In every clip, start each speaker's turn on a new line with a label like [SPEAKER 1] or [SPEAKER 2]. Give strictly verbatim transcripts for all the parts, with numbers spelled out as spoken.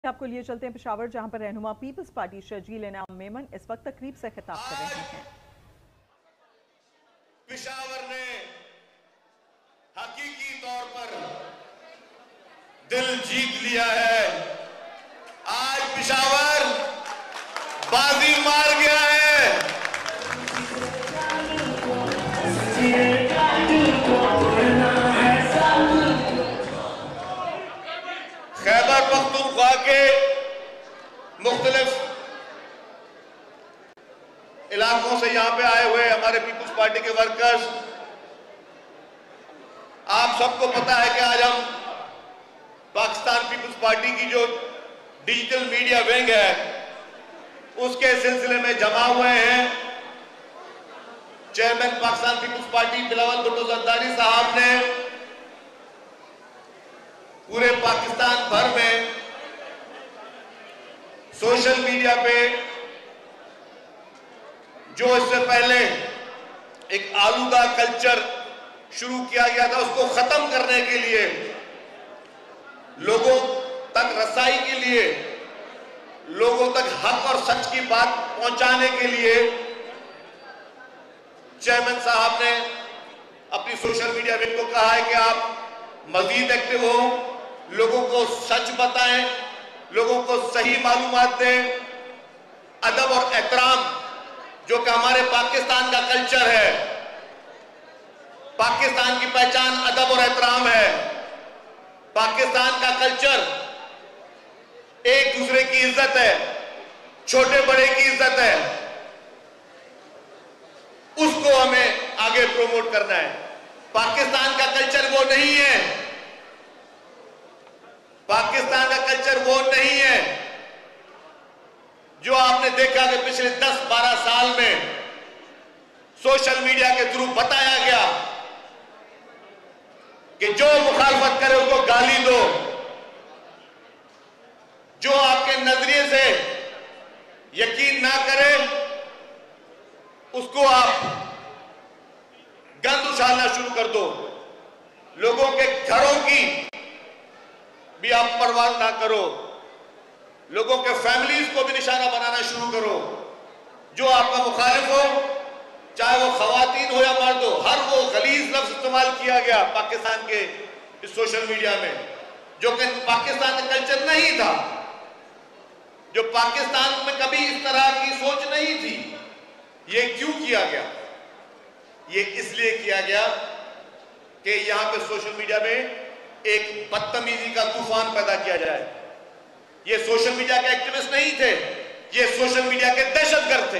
[SPEAKER 1] आपको लिए चलते हैं पेशावर, जहां पर रहनुमा पीपल्स पार्टी शर्जील मेमन इस वक्त तकरीब से खिताब कर रहे हैं।
[SPEAKER 2] पेशावर ने हकीकी तौर पर दिल जीत लिया है। आज पेशावर बाजी मार गया है। खैबर पख्तूनख्वा के मुख्तलिफ इलाकों से यहां पे आए हुए हमारे पीपुल्स पार्टी के वर्कर्स, आप सबको पता है कि आज हम पाकिस्तान पीपुल्स पार्टी की जो डिजिटल मीडिया विंग है उसके सिलसिले में जमा हुए हैं। Chairman Pakistan Peoples Party Bilawal Bhutto Zardari साहब ने पूरे पाकिस्तान भर में सोशल मीडिया पे जो इससे पहले एक आलूदा कल्चर शुरू किया गया था उसको खत्म करने के लिए, लोगों तक रसाई के लिए, लोगों तक हक और सच की बात पहुंचाने के लिए चेयरमैन साहब ने अपनी सोशल मीडिया विंग को कहा है कि आप मजीद एक्टिव हो, लोगों को सच बताएं, लोगों को सही मालूमात दें। अदब और एहतराम जो कि हमारे पाकिस्तान का कल्चर है, पाकिस्तान की पहचान अदब और एहतराम है। पाकिस्तान का कल्चर एक दूसरे की इज्जत है, छोटे बड़े की इज्जत है, उसको हमें आगे प्रमोट करना है। पाकिस्तान का कल्चर वो नहीं है, पाकिस्तान का कल्चर वो नहीं है जो आपने देखा कि पिछले दस बारह साल में सोशल मीडिया के थ्रू बताया गया कि जो मुखालफत करे उसको गाली दो, जो आपके नजरिए से यकीन ना करे उसको आप गंद उछालना शुरू कर दो, लोगों के घरों की भी आप परवाह ना करो, लोगों के फैमिलीज को भी निशाना बनाना शुरू करो। जो आपका मुखालिफ हो, चाहे वो खवातीन हो या मर्द हो, हर वो गलीज लफ्ज इस्तेमाल किया गया पाकिस्तान के इस सोशल मीडिया में जो कि पाकिस्तान का कल्चर नहीं था, जो पाकिस्तान में कभी इस तरह की सोच नहीं थी। ये क्यों किया गया? ये इसलिए किया गया कि यहां पे सोशल मीडिया में एक बदतमीजी का तूफान पैदा किया जाए। ये सोशल मीडिया के एक्टिविस्ट नहीं थे, ये सोशल मीडिया के दहशतगर्द थे।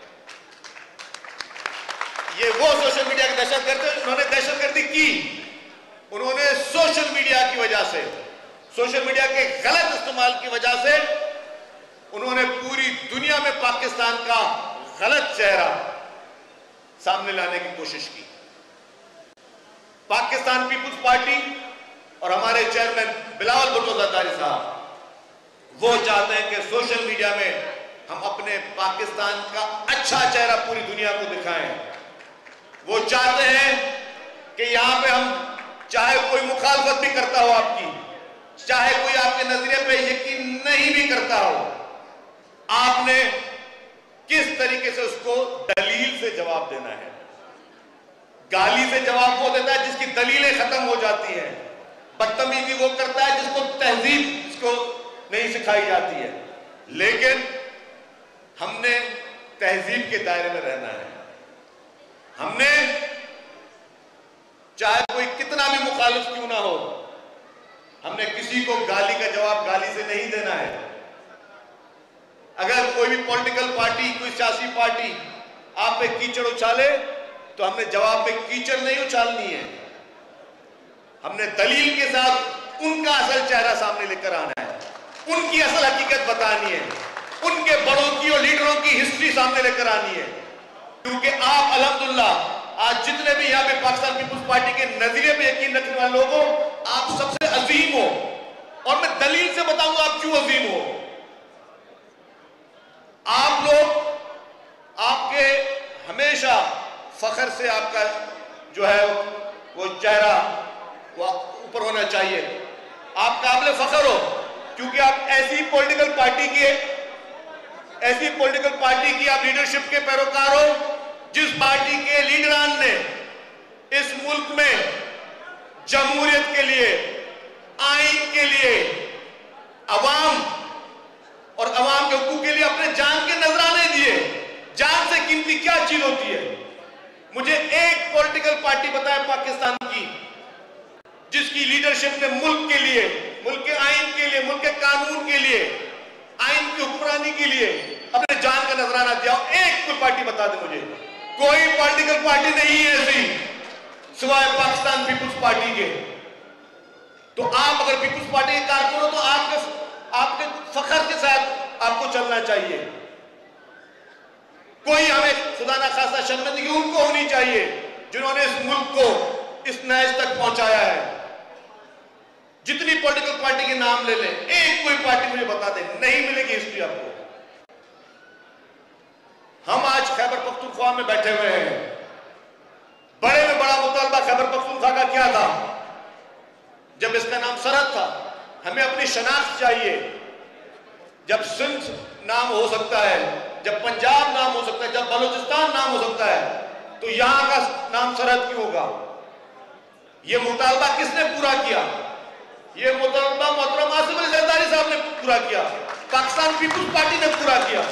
[SPEAKER 2] ये वो सोशल मीडिया के दहशतगर्द थे, उन्होंने दहशतगर्दी की। उन्होंने सोशल मीडिया की वजह से, सोशल मीडिया के गलत इस्तेमाल की वजह से उन्होंने पूरी दुनिया में पाकिस्तान का गलत चेहरा सामने लाने की कोशिश की। पाकिस्तान पीपुल्स पार्टी और हमारे चेयरमैन बिलावल भुट्टो जरदारी साहब वो चाहते हैं कि सोशल मीडिया में हम अपने पाकिस्तान का अच्छा चेहरा पूरी दुनिया को दिखाएं। वो चाहते हैं कि यहां पे हम, चाहे कोई मुखालफत भी करता हो आपकी, चाहे कोई आपके नजरिए पे यकीन नहीं भी करता हो, आपने किस तरीके से उसको दलील से जवाब देना है। गाली से जवाब वो देता है जिसकी दलीलें खत्म हो जाती हैं, बदतमीजी वो करता है जिसको तहजीब इसको नहीं सिखाई जाती है। लेकिन हमने तहजीब के दायरे में रहना है। हमने चाहे कोई कितना भी मुखालिफ क्यों ना हो, हमने किसी को गाली का जवाब गाली से नहीं देना है। अगर कोई भी पॉलिटिकल पार्टी, कोई सियासी पार्टी आप पे कीचड़ उछाले तो हमने जवाब पे कीचड़ नहीं उछालनी है, हमने दलील के साथ उनका असल चेहरा सामने लेकर आना है, उनकी असल हकीकत बतानी है, उनके बड़ों की और लीडरों की हिस्ट्री सामने लेकर आनी है। क्योंकि आप अल्हम्दुलिल्लाह आज जितने भी यहां पे पाकिस्तान पीपुल्स पार्टी के नजरिए पे यकीन रखने वाले लोग हो, आप सबसे अजीम हो। और मैं दलील से बताऊंगा आप क्यों अजीम हो। आप लोग, आपके हमेशा फख्र से आपका जो है वो चेहरा वो ऊपर होना चाहिए। आप काबिल फख्र हो, क्योंकि आप ऐसी पॉलिटिकल पार्टी के ऐसी पॉलिटिकल पार्टी की आप लीडरशिप के पैरोकार हो जिस पार्टी के लीडरान ने इस मुल्क में जमहूरियत के लिए, आइन के लिए, अवाम और अवाम के हुकूक के लिए अपने जान के नजराने दिए। जान से कीमती क्या चीज होती है? मुझे एक पॉलिटिकल पार्टी बताए पाकिस्तान की जिसकी लीडरशिप ने मुल्क के लिए, मुल्क के आइन के लिए, मुल्क के कानून के लिए, आइन की हुक्मरानी के लिए अपने जान का नजराना दिया। एक कोई पार्टी बता दे मुझे। कोई पॉलिटिकल पार्टी नहीं है ऐसी सिवाय पाकिस्तान पीपुल्स पार्टी के। तो आप अगर पीपुल्स पार्टी के कारकुन हो तो आपके आपके फख्र के साथ आपको चलना चाहिए। कोई हमें खुदा ना खासा शर्मिंदगी उनको होनी चाहिए जिन्होंने इस मुल्क को इस नैज तक पहुंचाया है। जितनी पॉलिटिकल पार्टी के नाम ले लें, एक कोई पार्टी मुझे बता दे, नहीं मिलेगी हिस्ट्री आपको। हम आज खैबर पख्तूनख्वा में बैठे हुए हैं। बड़े में बड़ा मुतालबा खैबर पख्तूनख्वा का क्या था? जब इसका नाम सरहद था, हमें अपनी शनाख्त चाहिए। जब सिंध नाम हो सकता है, जब पंजाब नाम हो सकता है, जब बलूचिस्तान नाम हो सकता है, तो यहां का नाम सरहद क्यों होगा? यह मुतालबा किसने पूरा किया? यह मुतालबा मोहतरम आसिफ अली जरदारी साहब ने पूरा किया, पाकिस्तान पीपुल्स पार्टी ने पूरा किया।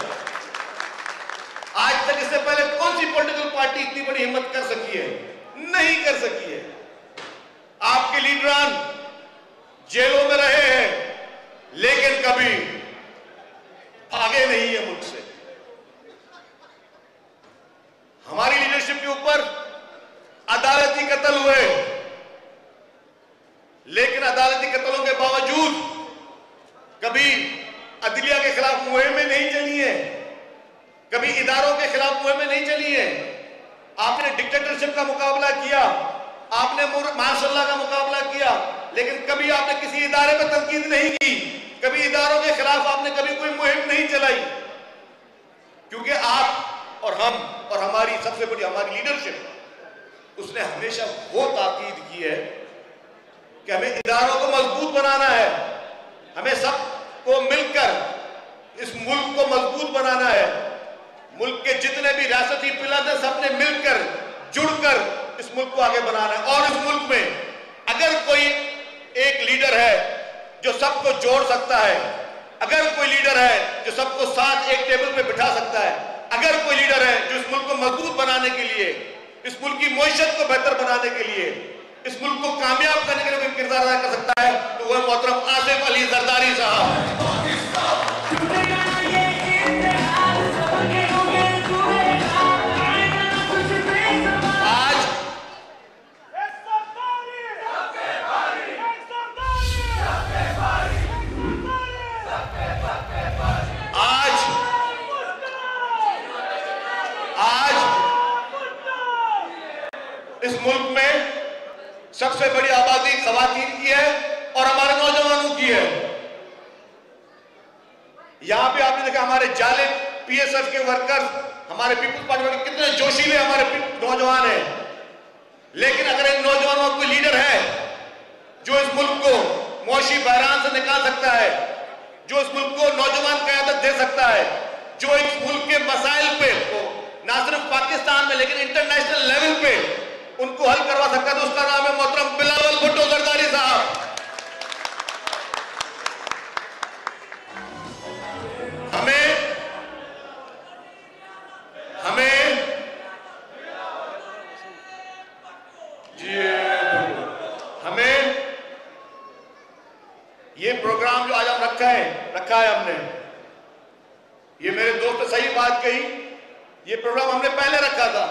[SPEAKER 2] आज तक इससे पहले कौन सी पॉलिटिकल पार्टी इतनी बड़ी हिम्मत कर सकी है? नहीं कर सकी है। आपके लीडरान जेलों में रहे हैं लेकिन कभी भागे नहीं है मुल्क से। हमारी लीडरशिप के ऊपर अदालती कत्ल हुए, लेकिन अदालती कत्लों के बावजूद कभी अदलिया के खिलाफ मुहिमें नहीं चली है, कभी इदारों के खिलाफ मुहिमें नहीं चली है। आपने डिक्टेटरशिप का मुकाबला किया, आपने मार्शल का मुकाबला किया, लेकिन कभी आपने किसी इदारे पर तनकीद नहीं की, कभी इदारों के खिलाफ आपने कभी कोई मुहिम नहीं चलाई। क्योंकि आप और हम और हमारी सबसे बड़ी हमारी लीडरशिप, उसने हमेशा वो ताकीद की है कि हमें इदारों को मजबूत बनाना है, हमें सबको मिलकर इस मुल्क को मजबूत बनाना है। मुल्क के जितने भी रियासती पिलर हैं, सबने मिलकर जुड़कर इस मुल्क को आगे बनाना है। और इस मुल्क में अगर कोई एक लीडर है जो सबको जोड़ सकता है, अगर कोई लीडर है जो सबको साथ एक टेबल पे बिठा सकता है, अगर कोई लीडर है जो इस मुल्क को मजबूत बनाने के लिए, इस मुल्क की मईशत को बेहतर बनाने के लिए, इस मुल्क को कामयाब करने के लिए कोई किरदार अदा कर सकता है, तो वह मोहतरम आसिफ अली जरदारी साहब। इस मुल्क में सबसे बड़ी आबादी खवातीन की है और हमारे नौजवानों की है। यहां पे आपने देखा हमारे जाले पीएसएफ के वर्कर्स, हमारे पीपुल्स पार्टी के कितने जोशीले हमारे नौजवान हैं। लेकिन अगर इन नौजवानों का कोई लीडर है जो इस मुल्क को मुआशी बहरान से निकाल सकता है, जो इस मुल्क को नौजवान क़यादत दे सकता है, जो इस मुल्क के मसाइल पे ना सिर्फ पाकिस्तान में लेकिन इंटरनेशनल लेवल पे उनको हल करवा सकता है, तो उसका नाम है मोहतरम बिलावल भुट्टो जरदारी साहब। हमें हमें जी हमें ये प्रोग्राम जो आज हम रखा है रखा है हमने, ये मेरे दोस्त ने सही बात कही, ये प्रोग्राम हमने पहले रखा था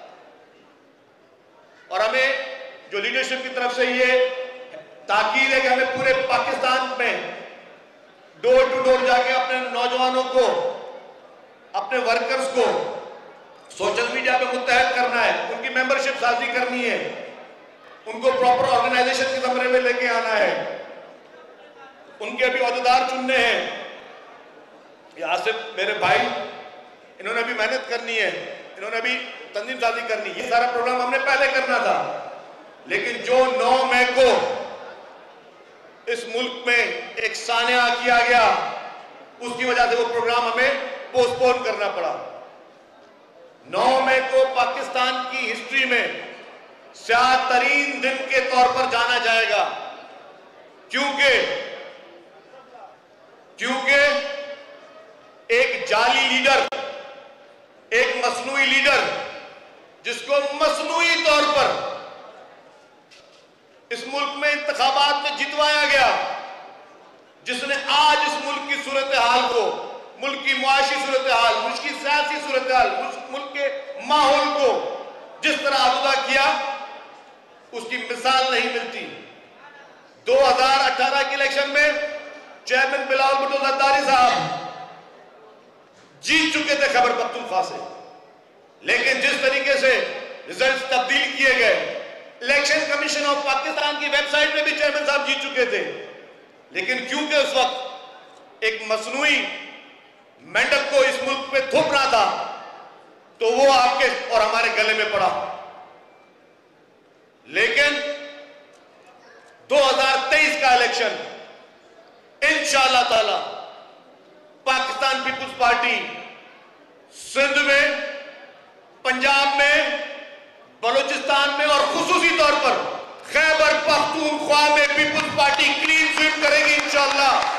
[SPEAKER 2] और हमें जो लीडरशिप की तरफ से ये ताकीद है कि हमें पूरे पाकिस्तान में डोर टू डोर जाके अपने नौजवानों को, अपने वर्कर्स को सोशल मीडिया पे मुत्तहद करना है, उनकी मेंबरशिप साजी करनी है, उनको प्रॉपर ऑर्गेनाइजेशन के कमरे में लेके आना है, उनके अभी अहदेदार चुनने हैं। यहाँ से मेरे भाई, इन्होंने अभी मेहनत करनी है, इन्होंने अभी तंजीम साजी करनी, ये सारा प्रोग्राम हमने पहले करना था। लेकिन जो नौ मई को इस मुल्क में एक सान्या किया गया, उसकी वजह से वो प्रोग्राम हमें पोस्टपोन करना पड़ा। नौ मई को पाकिस्तान की हिस्ट्री में स्याह तरीन दिन के तौर पर जाना जाएगा, क्योंकि क्योंकि एक जाली लीडर, एक मसनूई लीडर जिसको मसनूई तौर पर इस मुल्क में इंतखाबात में जितवाया गया, जिसने आज इस मुल्क की सूरत हाल को, मुल्क की मुआशी सूरत हाल, मुल्क की सियासी सूरत हाल, मुल्क के माहौल को जिस तरह आलूदा किया, उसकी मिसाल नहीं मिलती। दो हजार अठारह के इलेक्शन में चेयरमैन बिलावल भुट्टो जरदारी साहब जीत चुके थे खैबर पख्तूनख्वा से, लेकिन जिस तरीके से रिजल्ट तब्दील किए गए, इलेक्शन कमीशन ऑफ पाकिस्तान की वेबसाइट में भी चेयरमैन साहब जीत चुके थे, लेकिन क्योंकि उस वक्त एक मसनूई मेंढक को इस मुल्क में थोपना था, तो वो आपके और हमारे गले में पड़ा। लेकिन दो हजार तेईस का इलेक्शन इंशाअल्लाह ताला पाकिस्तान पीपुल्स पार्टी सिंध में, पंजाब में, बलूचिस्तान में और खुसूसी तौर पर खैबर पख्तूनख्वा में पीपुल्स पार्टी क्लीन स्वीप करेगी इंशाअल्लाह।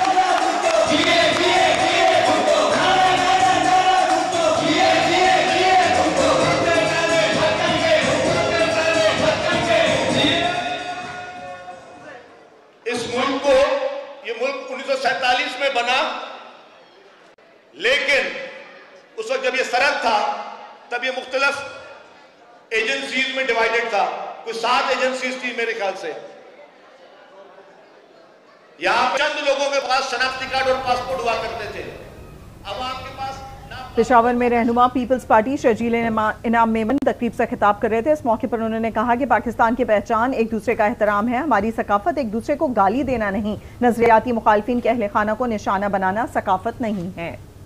[SPEAKER 2] इस मुल्क को, ये मुल्क उन्नीस सौ सैंतालीस में बना, लेकिन उस वक्त जब ये सरहद था तब ये मुख्तलिफ एजेंसीज में डिवाइडेड था। कुछ सात एजेंसीज थी मेरे ख्याल से। यहां पर चंद लोगों के पास शनाख्ती कार्ड और पासपोर्ट हुआ करते थे, अब आपके पास।
[SPEAKER 1] पेशावर में रहनुमा पीपल्स पार्टी शर्जील इनाम मेमन तकरीब से खिताब कर रहे थे। इस मौके पर उन्होंने कहा कि पाकिस्तान की पहचान एक दूसरे का एहतराम है, हमारी सकाफत एक दूसरे को गाली देना नहीं, नजरियाती मुखालफिन के अहले खाना को निशाना बनाना सकाफत नहीं है।